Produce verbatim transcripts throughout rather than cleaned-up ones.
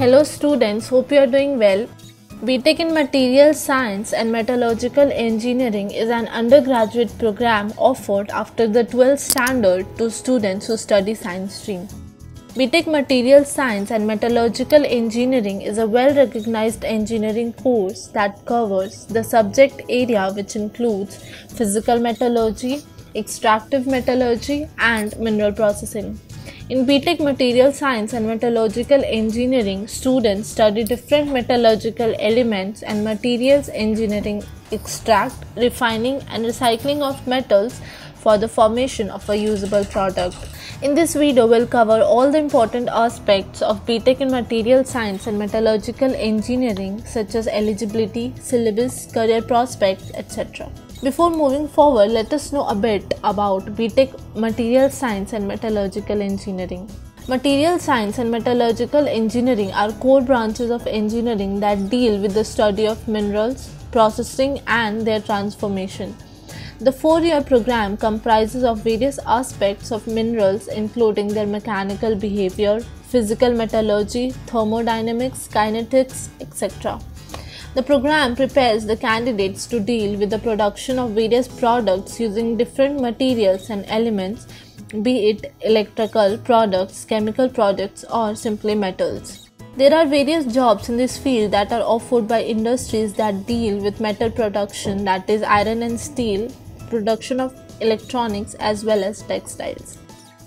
Hello students, hope you are doing well. B Tech in Materials Science and Metallurgical Engineering is an undergraduate program offered after the twelfth standard to students who study science stream. B Tech Materials Science and Metallurgical Engineering is a well-recognized engineering course that covers the subject area which includes physical metallurgy, extractive metallurgy, and mineral processing. In B Tech Materials Science and Metallurgical Engineering, students study different metallurgical elements and materials engineering, extract, refining, and recycling of metals for the formation of a usable product. In this video, we'll cover all the important aspects of B Tech in Materials Science and Metallurgical Engineering such as eligibility, syllabus, career prospects, et cetera. Before moving forward, let us know a bit about B Tech Materials Science and Metallurgical Engineering. Materials Science and Metallurgical Engineering are core branches of engineering that deal with the study of minerals, processing, and their transformation. The four-year program comprises of various aspects of minerals including their mechanical behavior, physical metallurgy, thermodynamics, kinetics, et cetera. The program prepares the candidates to deal with the production of various products using different materials and elements, be it electrical products, chemical products, or simply metals. There are various jobs in this field that are offered by industries that deal with metal production, that is iron and steel, production of electronics as well as textiles.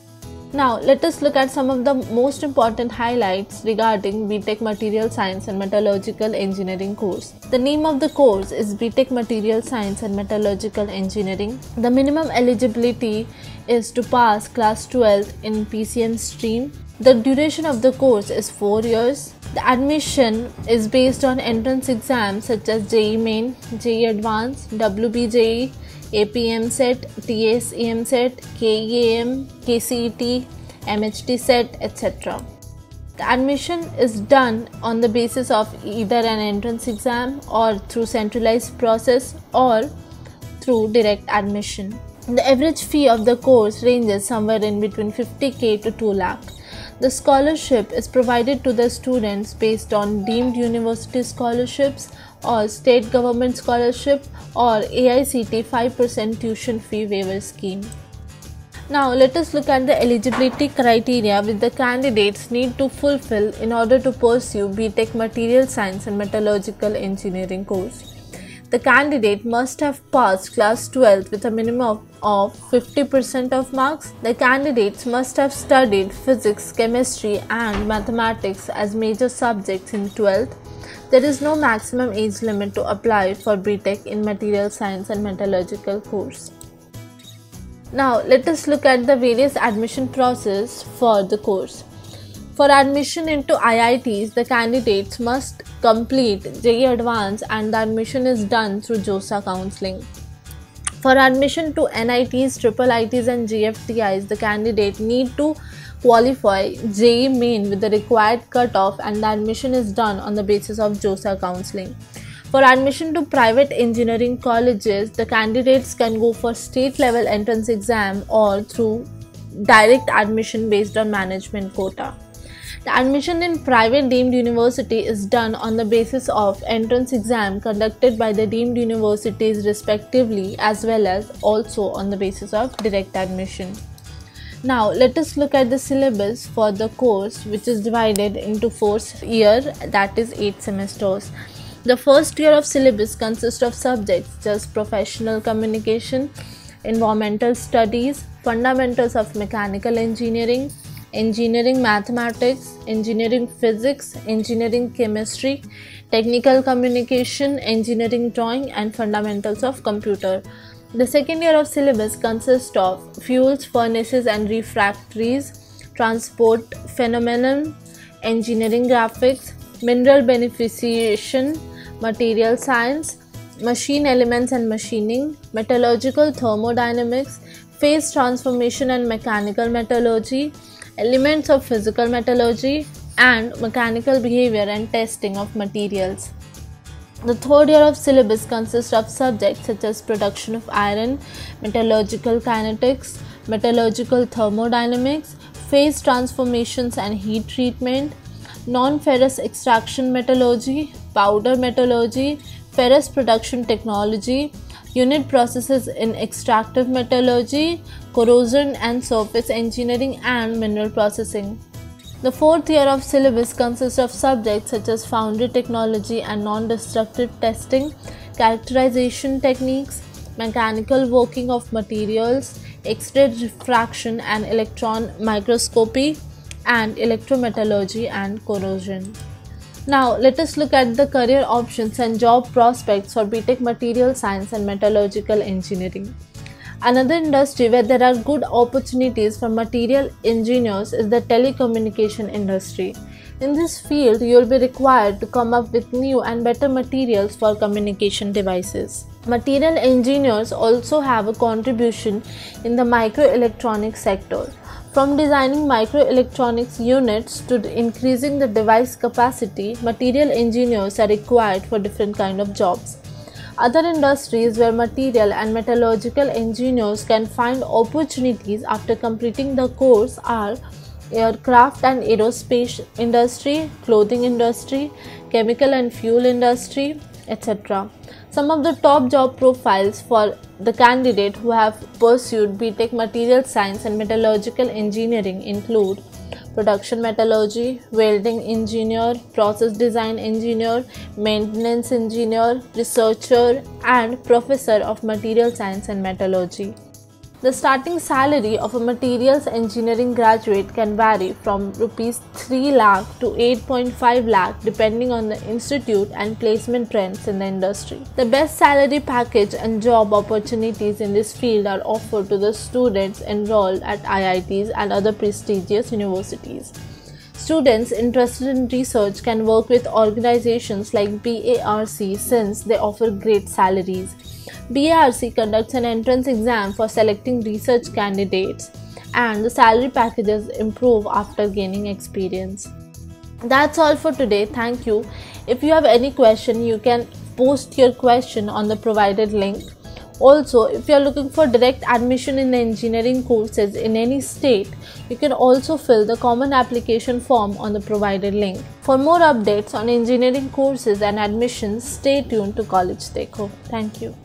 Now, let us look at some of the most important highlights regarding B Tech Materials Science and Metallurgical Engineering course. The name of the course is B Tech Materials Science and Metallurgical Engineering. The minimum eligibility is to pass class twelfth in P C M stream. The duration of the course is four years. The admission is based on entrance exams such as J E E Main, J E E Advanced, W B J E, A P M Set, T S E M Set, K E A M, K C E T, M H T Set, et cetera. The admission is done on the basis of either an entrance exam or through centralized process or through direct admission. The average fee of the course ranges somewhere in between fifty K to two lakh. The scholarship is provided to the students based on deemed university scholarships or state government scholarship or A I C T E five percent tuition fee waiver scheme. Now let us look at the eligibility criteria which the candidates need to fulfill in order to pursue B Tech Materials Science and Metallurgical Engineering course. The candidate must have passed class twelfth with a minimum of fifty percent of marks. The candidates must have studied physics, chemistry, and mathematics as major subjects in twelfth. There is no maximum age limit to apply for B Tech in Materials Science and Metallurgical course. Now let us look at the various admission process for the course. For admission into I I Ts, the candidates must complete J E E Advanced and the admission is done through JOSA counseling. For admission to N I Ts, Triple I Ts and G F T Is, the candidate need to qualify J E E Main with the required cutoff and the admission is done on the basis of JOSA counseling. For admission to private engineering colleges, the candidates can go for state level entrance exam or through direct admission based on management quota. The admission in private deemed university is done on the basis of entrance exam conducted by the deemed universities respectively as well as also on the basis of direct admission. Now let us look at the syllabus for the course which is divided into four years, that is eight semesters. The first year of syllabus consists of subjects such as professional communication, environmental studies, fundamentals of mechanical engineering, engineering mathematics, engineering physics, engineering chemistry, technical communication, engineering drawing, and fundamentals of computer. The second year of syllabus consists of fuels, furnaces and refractories, transport phenomenon, engineering graphics, mineral beneficiation, material science, machine elements and machining, metallurgical thermodynamics, phase transformation and mechanical metallurgy, elements of physical metallurgy, and mechanical behavior and testing of materials. The third year of syllabus consists of subjects such as production of iron, metallurgical kinetics, metallurgical thermodynamics, phase transformations and heat treatment, non-ferrous extraction metallurgy, powder metallurgy, ferrous production technology, unit processes in extractive metallurgy, corrosion and surface engineering, and mineral processing. The fourth year of syllabus consists of subjects such as foundry technology and non-destructive testing, characterization techniques, mechanical working of materials, X-ray diffraction and electron microscopy, and electrometallurgy and corrosion. Now let us look at the career options and job prospects for B Tech Material Science and Metallurgical Engineering. Another industry where there are good opportunities for material engineers is the telecommunication industry. In this field, you will be required to come up with new and better materials for communication devices. Material engineers also have a contribution in the microelectronics sector. From designing microelectronics units to increasing the device capacity, material engineers are required for different kinds of jobs. Other industries where material and metallurgical engineers can find opportunities after completing the course are aircraft and aerospace industry, clothing industry, chemical and fuel industry, et cetera. Some of the top job profiles for the candidate who have pursued B Tech Material Science and Metallurgical Engineering include production metallurgy, welding engineer, process design engineer, maintenance engineer, researcher, and professor of material science and metallurgy. The starting salary of a materials engineering graduate can vary from rupees three lakh to eight point five lakh depending on the institute and placement trends in the industry. The best salary package and job opportunities in this field are offered to the students enrolled at I I Ts and other prestigious universities. Students interested in research can work with organizations like B A R C since they offer great salaries. B A R C conducts an entrance exam for selecting research candidates, and the salary packages improve after gaining experience. That's all for today. Thank you. If you have any question, you can post your question on the provided link. Also, if you are looking for direct admission in the engineering courses in any state, you can also fill the common application form on the provided link. For more updates on engineering courses and admissions, stay tuned to College Dekho. Thank you.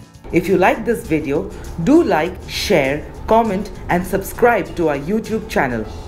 If you like this video, do like, share, comment and subscribe to our YouTube channel.